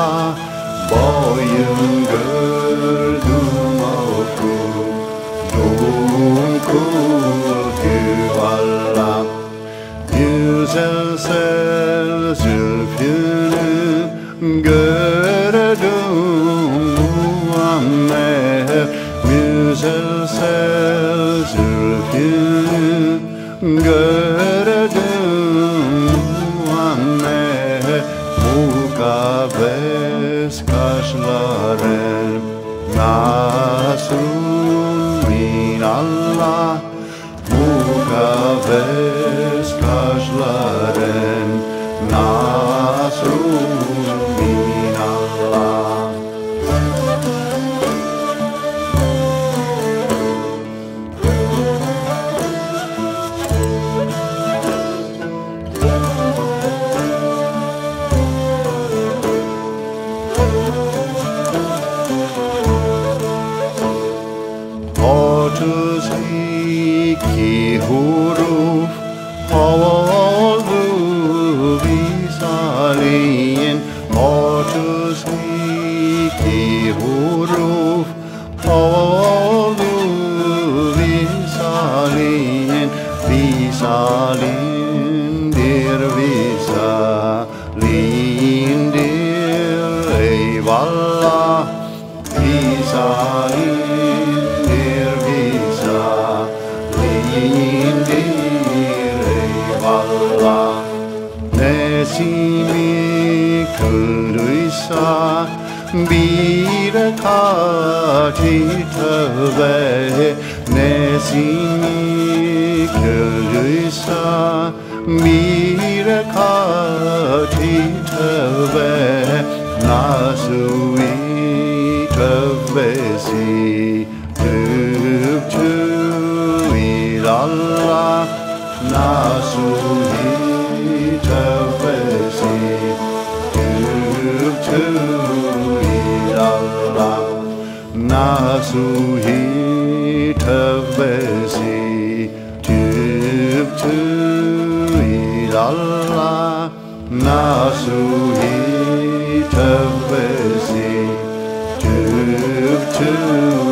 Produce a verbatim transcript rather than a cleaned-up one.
Allah boyun gördüm oku doğum kul yuvarlak güzelsel zülfünü gördüm Muammer güzelsel zülfünü gördüm Muammer mukabes kaşların nasrun minallah mukabes kaşların nasrun minallah otuz iki huruf oldu Visaliyin otuz iki huruf oldu Visaliyin Visalindir Visalindir eyvallah Visalindir Visalindir eyvallah Nesimi kıldıysa bir rekati tövbe Nesimi kıldıysa bir rekati tövbe Nasuhi tövbesi tüptü ilallah Nasuhi tövbesi tüptü ilallah Nasuhi tövbesi tüptü ilallah Nasuhi tövbesi tüptü